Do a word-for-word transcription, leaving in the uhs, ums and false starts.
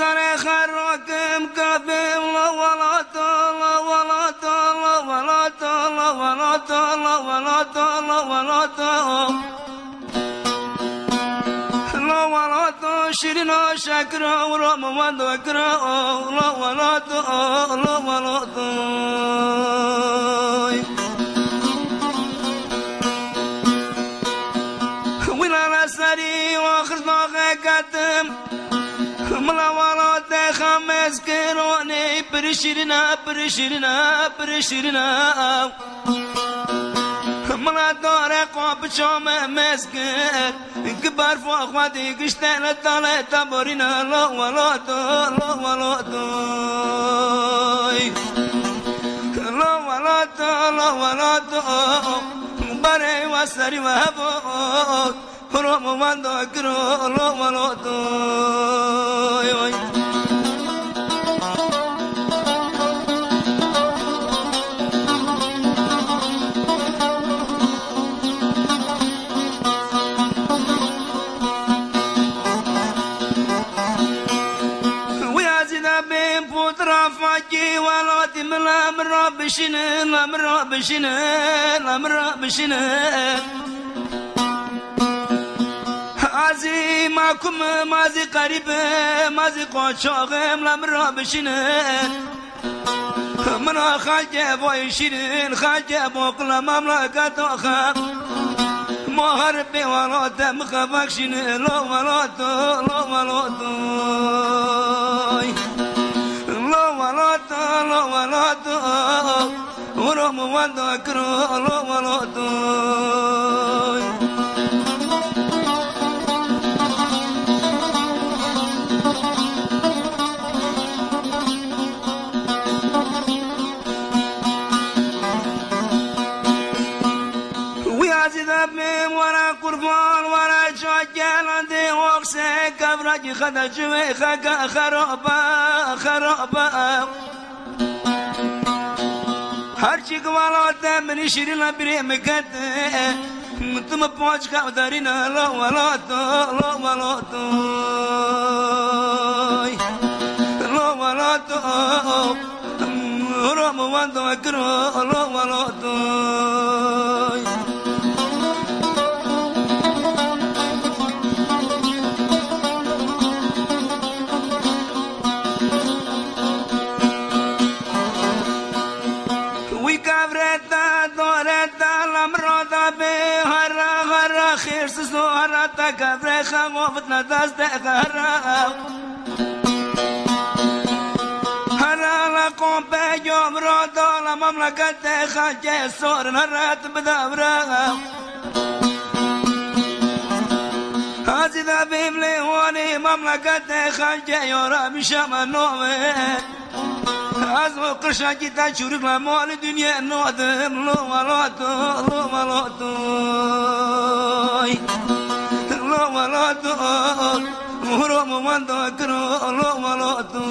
وزاره خراکم کافیم لا ولا تالا ولا تالا ولا تالا ولا تالا ولا تالا ولا تالا لا ولا تا شیرنا شکر و رام و دکر لا ولا تا لا ولا تا ولا سری و خرطاق کتم ملا ولا تا خمس کرونی پرشیرنا پرشیرنا پرشیرنا ملا داره قاب شام مسکر كبار فوق وادي قشتنا طالع تبورينا لا ولا تو لا ولا تو لا ولا تو لا ولا تو بري وسري وهبو روم وندو كرو لا ولا تو رافاكي ولاتي من الامر بشنا الامر بشنا الامر بشنا عزيمكم مازي قريب مازي قوشاغم الامر بشنا من خاجب ويشيرين خاجب وقل مملكة أخا مهربي ولا تمخفك شنا لا ولا تو لا ولا تو ولا تا ولا تا ورم وندكر لا ولا تا ويا زيد ورا قربان ورا شجال دي وقسه كبرج خدج خك خرابا خرابا هرچی قوالات من شیرین بریم کت متم پاچ کا دارینا لا ولا تو لا ولا تو لا ولا تو رام وندو کرو لا ولا تو كبر خوفتنا تستغرب هلا لقوم بيوم رادة لمملكة خجة صور نرات بدورة هذه ذا بيمليوني مملكة خجة يورا بشام نومت أزمو قرشا جيتا شورك لمال الدنيا نودم لو ملاتو لو ملاتو لا ولا تو ورم وندو كرو لا ولا تو